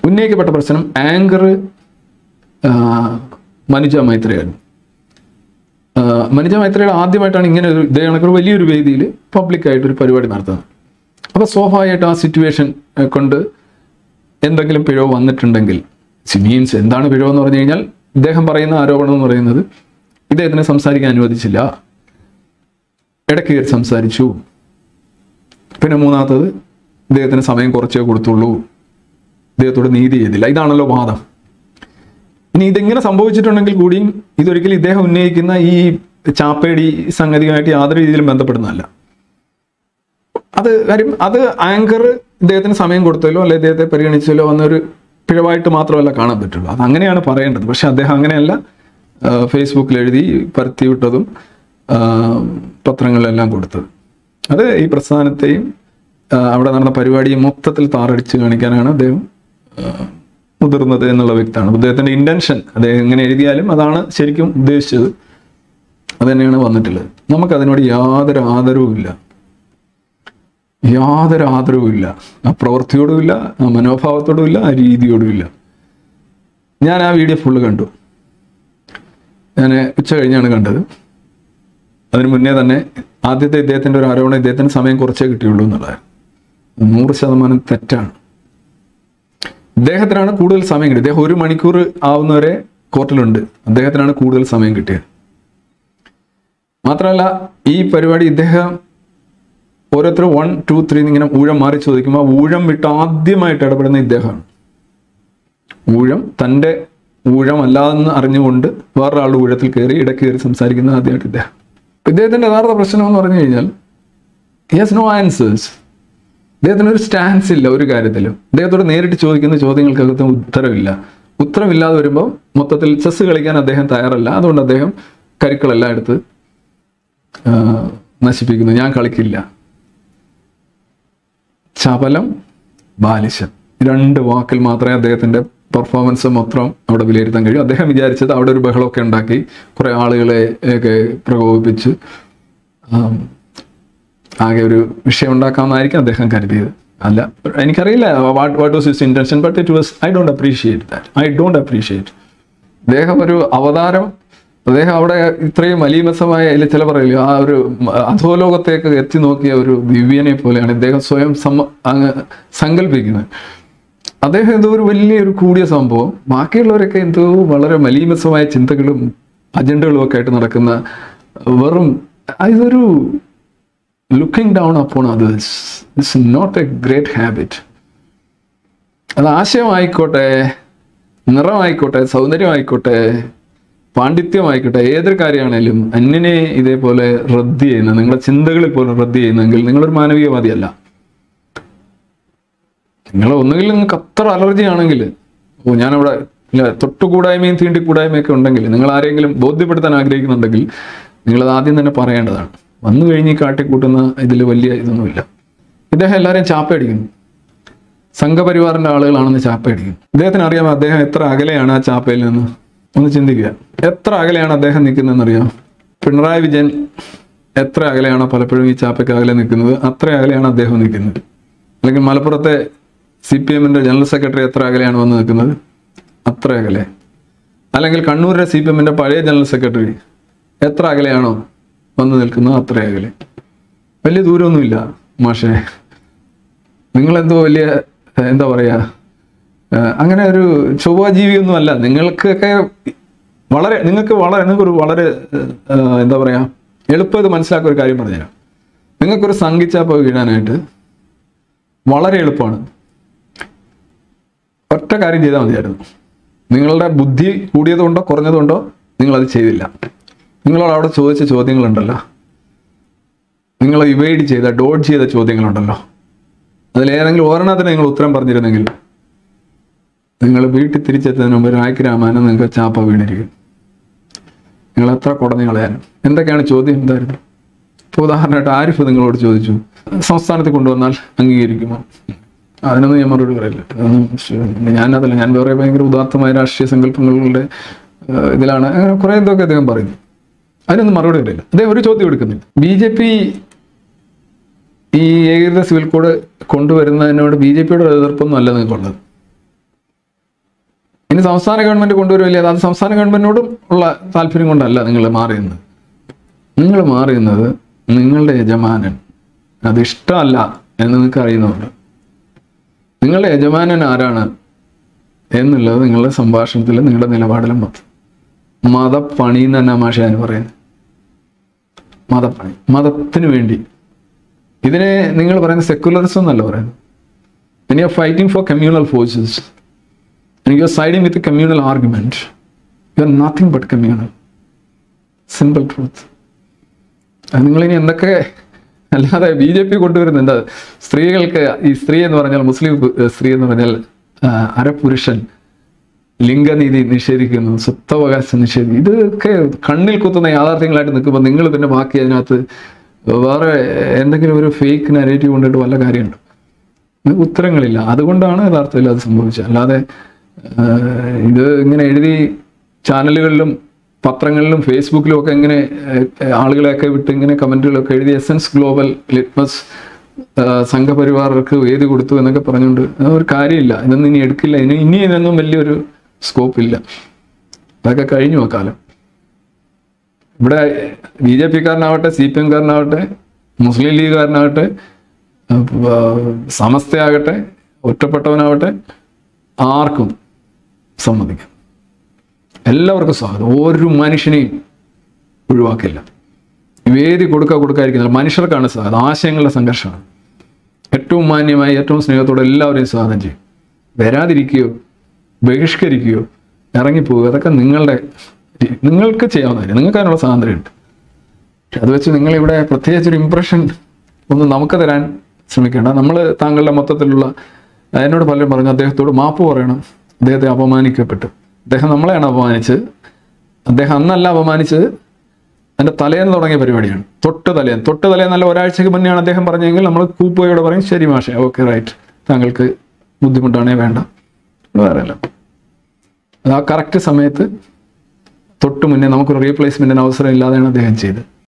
ഉന്നയിക്കപ്പെട്ട പ്രശ്നം ആങ്കർ മനുജ മൈത്രയായിരുന്നു. മനുജ മൈത്രയുടെ ആദ്യമായിട്ടാണ് ഇങ്ങനെ ഒരു ഇതേ കണക്കൊരു വലിയൊരു വേദിയിൽ പബ്ലിക്കായിട്ടൊരു പരിപാടി നടത്തുന്നത്. അപ്പോൾ സ്വാഭാവികമായിട്ട് ആ സിറ്റുവേഷൻ കൊണ്ട് എന്തെങ്കിലും പിഴവ് വന്നിട്ടുണ്ടെങ്കിൽ, മീൻസ് എന്താണ് പിഴവെന്ന് പറഞ്ഞു കഴിഞ്ഞാൽ, ഇദ്ദേഹം പറയുന്ന ആരോപണം എന്ന് പറയുന്നത് ഇദ്ദേഹത്തിനെ സംസാരിക്കാൻ അനുവദിച്ചില്ല, ഇടയ്ക്ക് കയറി സംസാരിച്ചു, പിന്നെ മൂന്നാമത്തത് ഇദ്ദേഹത്തിന് സമയം കുറച്ചേ കൊടുത്തുള്ളൂ, ഇദ്ദേഹത്തോട് നീതി ചെയ്തില്ല. ഇതാണല്ലോ വാദം. ഇനി ഇതെങ്ങനെ സംഭവിച്ചിട്ടുണ്ടെങ്കിൽ കൂടിയും ഇതൊരിക്കലും ഇദ്ദേഹം ഉന്നയിക്കുന്ന ഈ ചാപ്പേടി സംഗതിയുമായിട്ട് യാതൊരു രീതിയിലും ബന്ധപ്പെടുന്നതല്ല. അത് ആങ്കർ ഇദ്ദേഹത്തിന് സമയം കൊടുത്തല്ലോ അല്ലെ ഇദ്ദേഹത്തെ പരിഗണിച്ചല്ലോ വന്നൊരു പിഴവായിട്ട് മാത്രമല്ല കാണാൻ പറ്റുള്ളൂ. അത് അങ്ങനെയാണ് പറയേണ്ടത്. പക്ഷെ അദ്ദേഹം അങ്ങനെയല്ല ഫേസ്ബുക്കിൽ എഴുതി പരത്തിവിട്ടതും പത്രങ്ങളിലെല്ലാം കൊടുത്തത്. അത് ഈ പ്രസ്ഥാനത്തെയും അവിടെ നടന്ന പരിപാടിയെ മൊത്തത്തിൽ താറടിച്ച് കാണിക്കാനാണ് അദ്ദേഹം മുതിർന്നത് എന്നുള്ള വ്യക്തമാണ്. അദ്ദേഹത്തിൻ്റെ ഇൻറ്റൻഷൻ അദ്ദേഹം എങ്ങനെ എഴുതിയാലും അതാണ് ശരിക്കും ഉദ്ദേശിച്ചത്. അത് തന്നെയാണ് വന്നിട്ടുള്ളത്. നമുക്കതിനോട് യാതൊരു ആദരവുമില്ല, യാതൊരു ആദരവുമില്ല. ആ പ്രവൃത്തിയോടുമില്ല, ആ മനോഭാവത്തോടുമില്ല, ആ രീതിയോടുമില്ല. ഞാൻ ആ വീഡിയോ ഫുള്ള് കണ്ടു. ഞാൻ ഉച്ച കഴിഞ്ഞാണ് കണ്ടത്. അതിന് മുന്നേ തന്നെ ആദ്യത്തെ ഇദ്ദേഹത്തിൻ്റെ ഒരു ആരോപണം ഇദ്ദേഹത്തിന് സമയം കുറച്ചേ കിട്ടിയുള്ളൂ എന്നുള്ളതായിരുന്നു. 100% തെറ്റാണ്. ഇദ്ദേഹത്തിനാണ് കൂടുതൽ സമയം കിട്ടിയത്. ഇദ്ദേഹം 1 മണിക്കൂർ ആവുന്നവരെ കോർട്ടിലുണ്ട്. അദ്ദേഹത്തിനാണ് കൂടുതൽ സമയം കിട്ടിയത്. മാത്രമല്ല ഈ പരിപാടി ഇദ്ദേഹം ഓരോരുത്തർ 1, 2, 3 ഇങ്ങനെ ഊഴം മാറി ചോദിക്കുമ്പോൾ ഊഴം വിട്ട് ആദ്യമായിട്ട് ഇടപെടുന്ന ഇദ്ദേഹമാണ്. തൻ്റെ ഊഴം അല്ലാതെന്ന് അറിഞ്ഞുകൊണ്ട് വേറൊരാളുടെ ഊഴത്തിൽ കയറി ഇടയ്ക്ക് കയറി സംസാരിക്കുന്ന ആദ്യമായിട്ട് ഇദ്ദേഹം. ഇദ്ദേഹത്തിൻ്റെ യഥാർത്ഥ പ്രശ്നം എന്ന് പറഞ്ഞു കഴിഞ്ഞാൽ ഹി ഹാസ് നോ ആൻസേഴ്സ്. ഇദ്ദേഹത്തിനൊരു സ്റ്റാൻസ് ഇല്ല ഒരു കാര്യത്തിലും. ഇദ്ദേഹത്തോട് നേരിട്ട് ചോദിക്കുന്ന ചോദ്യങ്ങൾക്കകത്ത് ഉത്തരവില്ലാതെ വരുമ്പോൾ മൊത്തത്തിൽ ചെസ് കളിക്കാൻ അദ്ദേഹം തയ്യാറല്ല. അതുകൊണ്ട് അദ്ദേഹം കരുക്കളെല്ലാം എടുത്ത് നശിപ്പിക്കുന്നു. ഞാൻ കളിക്കില്ല. ചപലം, ബാലിശം, 2 വാക്കിൽ മാത്രമേ അദ്ദേഹത്തിൻ്റെ പെർഫോമൻസ് മൊത്തം അവിടെ വിലയിരുത്താൻ കഴിയും. അദ്ദേഹം വിചാരിച്ചത് അവിടെ ഒരു ബഹളമൊക്കെ ഉണ്ടാക്കി കുറേ ആളുകളെ ഒക്കെ പ്രകോപിപ്പിച്ച് ആകെ ഒരു വിഷയം ഉണ്ടാക്കാമെന്നായിരിക്കും അദ്ദേഹം കരുതിയത്. അല്ല, എനിക്കറിയില്ല what was his intention, but it was I don't appreciate. അദ്ദേഹം ഒരു അവതാരം, അദ്ദേഹം അവിടെ ഇത്രയും മലീമസമായ ചില പറയില്ല ആ ഒരു അധോലോകത്തേക്ക് എത്തി നോക്കിയ ഒരു ദിവ്യനെ പോലെയാണ് ഇദ്ദേഹം സ്വയം സങ്കല്പിക്കുന്നത്. അദ്ദേഹം എന്തോ ഒരു വലിയൊരു കൂടിയ സംഭവം, ബാക്കിയുള്ളവരൊക്കെ എന്തോ വളരെ മലീമസമായ ചിന്തകളും അജണ്ടകളും ഒക്കെ ആയിട്ട് നടക്കുന്ന വെറും ഇതൊരു looking down upon others. It's not a great habit. അത് ആശയമായിക്കോട്ടെ, നിറമായിക്കോട്ടെ, സൗന്ദര്യമായിക്കോട്ടെ, പാണ്ഡിത്യമായിക്കോട്ടെ, ഏതൊരു കാര്യമാണേലും അന്യനെ ഇതേപോലെ റദ്ദ് ചെയ്യുന്ന, നിങ്ങളുടെ ചിന്തകളിൽ പോലും റദ്ദ് ചെയ്യുന്നെങ്കിൽ നിങ്ങളൊരു മാനവികവാദിയല്ല. ഒന്നുകിൽ നിങ്ങൾക്ക് അത്ര അലർജി ആണെങ്കിൽ, ഞാനവിടെ തൊട്ടുകൂടായ്മയും തീണ്ടിക്കൂടായ്മയൊക്കെ ഉണ്ടെങ്കിൽ, നിങ്ങൾ ആരെങ്കിലും ബോധ്യപ്പെടുത്താൻ ആഗ്രഹിക്കുന്നുണ്ടെങ്കിൽ നിങ്ങളത് ആദ്യം തന്നെ പറയേണ്ടതാണ്. വന്നു കഴിഞ്ഞ് കാട്ടിക്കൂട്ടുന്ന ഇതിൽ വലിയ ഇതൊന്നുമില്ല. ഇദ്ദേഹം എല്ലാവരെയും ചാപ്പയടിക്കുന്നു. സംഘപരിവാറിൻ്റെ ആളുകളാണെന്ന് ചാപ്പയടിക്കുന്നു. ഇദ്ദേഹത്തിന് അറിയാമോ അദ്ദേഹം എത്ര അകലെയാണ് ആ ചാപ്പയിൽ നിന്ന്? ഒന്ന് ചിന്തിക്കുക. എത്ര അകലെയാണ് അദ്ദേഹം നിൽക്കുന്നതെന്നറിയാം? പിണറായി വിജയൻ എത്ര അകലെയാണോ പലപ്പോഴും ഈ ചാപ്പയ്ക്ക് അകലെ നിൽക്കുന്നത്, അത്ര അകലെയാണ് അദ്ദേഹം നിൽക്കുന്നത്. അല്ലെങ്കിൽ മലപ്പുറത്തെ CPM-ന്റെ ജനറൽ സെക്രട്ടറി എത്ര അകലെയാണ് വന്ന് നിൽക്കുന്നത്, അത്ര അകലെ. അല്ലെങ്കിൽ കണ്ണൂരിലെ CPM-ന്റെ പഴയ ജനറൽ സെക്രട്ടറി എത്ര അകലെയാണോ വന്ന് നിൽക്കുന്നത്, അത്ര അകലെ. വലിയ ദൂരമൊന്നുമില്ല മാഷേ. നിങ്ങളെന്തോ വലിയ എന്താ പറയുക, അങ്ങനെ ഒരു ചൊവ്വാജീവിയൊന്നും അല്ല. നിങ്ങൾക്കൊരു വളരെ എന്താ പറയുക, എളുപ്പം ഇത് മനസ്സിലാക്കുക ഒരു കാര്യം പറഞ്ഞുതരാം. നിങ്ങൾക്കൊരു സംഘിച്ചാപ്പ വീഴാനായിട്ട് വളരെ എളുപ്പമാണ്. ഒറ്റ കാര്യം ചെയ്താൽ മതിയായിരുന്നു. നിങ്ങളുടെ ബുദ്ധി കൂടിയതുകൊണ്ടോ കുറഞ്ഞതുകൊണ്ടോ നിങ്ങളത് ചെയ്തില്ല. നിങ്ങളോട് അവിടെ ചോദിച്ച ചോദ്യങ്ങളുണ്ടല്ലോ, നിങ്ങൾ ഇവൈഡ് ചെയ്ത ഡോഡ് ചെയ്ത ചോദ്യങ്ങളുണ്ടല്ലോ, അതിലേതെങ്കിലും ഒരെണ്ണത്തിന് നിങ്ങൾ ഉത്തരം പറഞ്ഞിരുന്നെങ്കിൽ നിങ്ങൾ വീട്ടിൽ തിരിച്ചെത്തുന്നതിന് മുമ്പ് രായ്ക്ക് രാമായണം നിങ്ങൾക്ക് ചാപ്പ വീണിരിക്കും. നിങ്ങൾ എത്ര കുടഞ്ഞു കളയാനും. എന്തൊക്കെയാണ് ചോദ്യം? എന്തായിരുന്നു? ഇപ്പോൾ ഉദാഹരണമായിട്ട് ആരിഫ് നിങ്ങളോട് ചോദിച്ചു, സംസ്ഥാനത്ത് കൊണ്ടുവന്നാൽ അംഗീകരിക്കുമോ? അതിനൊന്നും ഞാൻ മറുപടി പറയില്ല. ഞാനതല്ല, ഞാൻ വേറെ ഭയങ്കര ഉദാത്തമായ രാഷ്ട്രീയ സങ്കല്പങ്ങളുടെ ഇതിലാണ്. അങ്ങനെ കുറേ എന്തൊക്കെ അദ്ദേഹം പറയുന്നു. അതിനൊന്നും മറുപടി പറയില്ല. അദ്ദേഹം ഒരു ചോദ്യം എടുക്കുന്നില്ല. BJP ഈ ഏകീകൃത സിവിൽ കോഡ് കൊണ്ടുവരുന്നതിനോട് BJPയുടെ എതിർപ്പൊന്നും അല്ല നിങ്ങൾക്കുള്ളത്. ഇനി സംസ്ഥാന ഗവൺമെൻറ് കൊണ്ടുവരുമില്ല, അത് സംസ്ഥാന ഗവൺമെൻറ്റിനോടും ഉള്ള താല്പര്യം കൊണ്ടല്ല നിങ്ങൾ മാറിയുന്നത്. നിങ്ങൾ മാറിയുന്നത് നിങ്ങളുടെ യജമാനൻ അത് ഇഷ്ടമല്ല എന്ന് നിങ്ങൾക്ക് അറിയുന്നുണ്ട്. നിങ്ങളുടെ യജമാനൻ ആരാണ് എന്നുള്ളത് നിങ്ങളുടെ സംഭാഷണത്തിൽ, നിങ്ങളുടെ നിലപാടിലും മതപ്പണി എന്ന് തന്നെ മാഷാൻ പറയുന്നത്. മതപ്പണി, മതത്തിന് വേണ്ടി. ഇതിനെ നിങ്ങൾ പറയുന്നത് സെക്കുലറിസം എന്നല്ല പറയുന്നത്. When you are fighting for communal forces and you are siding with a communal argument, you are nothing but communal. Simple truth. നിങ്ങളിനി എന്തൊക്കെ അല്ലാതെ BJP കൊണ്ടുവരുന്നത് എന്താ? സ്ത്രീകൾക്ക്, ഈ സ്ത്രീ എന്ന് പറഞ്ഞാൽ, മുസ്ലിം സ്ത്രീ എന്ന് പറഞ്ഞാൽ അരപുരുഷൻ, ലിംഗനീതി നിഷേധിക്കുന്നു, സ്വത്തവകാശം നിഷേധിക്കുന്നു. ഇതൊക്കെ കണ്ണിൽ കുത്തുന്ന യാഥാർത്ഥ്യങ്ങളായിട്ട് നിൽക്കുമ്പോൾ നിങ്ങൾ പിന്നെ ബാക്കി അതിനകത്ത് വേറെ എന്തെങ്കിലും ഒരു ഫേക്ക് നരേറ്റീവ് കൊണ്ടിട്ട് വല്ല കാര്യമുണ്ട്? ഉത്തരങ്ങളില്ല. അതുകൊണ്ടാണ് യഥാർത്ഥത്തിൽ അത് സംഭവിച്ചത്. അല്ലാതെ ഇത് ഇങ്ങനെ എഴുതി ചാനലുകളിലും പത്രങ്ങളിലും ഫേസ്ബുക്കിലും ഒക്കെ ഇങ്ങനെ ആളുകളെയൊക്കെ വിട്ട് ഇങ്ങനെ കമൻറ്റുകളൊക്കെ എഴുതി എസൻസ് ഗ്ലോബൽ ലിറ്റ്മസ് സംഘപരിവാർക്ക് വേദി കൊടുത്തു എന്നൊക്കെ പറഞ്ഞുകൊണ്ട് ഒരു കാര്യമില്ല. ഇതൊന്നും ഇനി എടുക്കില്ല, ഇനി ഇതിനൊന്നും വലിയൊരു സ്കോപ്പില്ല. അതൊക്കെ കഴിഞ്ഞു ആ കാലം. ഇവിടെ BJP-കാരനാവട്ടെ, CPM-കാരനാവട്ടെ, മുസ്ലിം ലീഗുകാരനാവട്ടെ, സമസ്തയാകട്ടെ, ഒറ്റപ്പെട്ടവനാവട്ടെ, ആർക്കും സമ്മതിക്കാം. എല്ലാവർക്കും സ്വാഗതം. ഒരു മനുഷ്യനെയും ഒഴിവാക്കില്ല. വേദി കൊടുക്കാതിരിക്കുന്നില്ല. മനുഷ്യർക്കാണ് സ്വാഗതം. ആശയങ്ങളുടെ സംഘർഷമാണ്. ഏറ്റവും മാന്യമായി, ഏറ്റവും സ്നേഹത്തോടെ എല്ലാവരെയും സ്വാഗതം ചെയ്യും. വരാതിരിക്കുകയോ ബഹിഷ്കരിക്കുകയോ ഇറങ്ങിപ്പോവുക, അതൊക്കെ നിങ്ങൾക്ക് ചെയ്യാവുന്ന കാര്യം. നിങ്ങൾക്ക് അതിനുള്ള സ്വാതന്ത്ര്യമുണ്ട്. പക്ഷെ അത് വെച്ച് നിങ്ങളിവിടെ പ്രത്യേകിച്ചൊരു ഇമ്പ്രഷൻ ഒന്നും നമുക്ക് തരാൻ ശ്രമിക്കേണ്ട. നമ്മൾ താങ്കളുടെ മൊത്തത്തിലുള്ള, എന്നോട് പലരും പറഞ്ഞു അദ്ദേഹത്തോട് മാപ്പ് പറയണം, അദ്ദേഹത്തെ അപമാനിക്കപ്പെട്ടു. അദ്ദേഹം നമ്മളെയാണ് അപമാനിച്ചത്. അദ്ദേഹം അന്നല്ല അപമാനിച്ചത്, അതിൻ്റെ തലേന്ന് തുടങ്ങിയ പരിപാടിയാണ്. തൊട്ട് തലേന്നല്ല, ഒരാഴ്ചക്ക് മുന്നെയാണ് അദ്ദേഹം പറഞ്ഞെങ്കിൽ നമ്മൾ കൂപ്പയോടെ പറയും ശരി മാഷേ, ഓക്കെ റൈറ്റ്, താങ്കൾക്ക് ബുദ്ധിമുട്ടാണേ വേണ്ട, വേറെയല്ല. അത് ആ കറക്റ്റ് സമയത്ത് തൊട്ട് മുന്നേ നമുക്കൊരു റീപ്ലേസ്മെൻറ്റിന് അവസരം ഇല്ലാതെയാണ് അദ്ദേഹം ചെയ്തത്.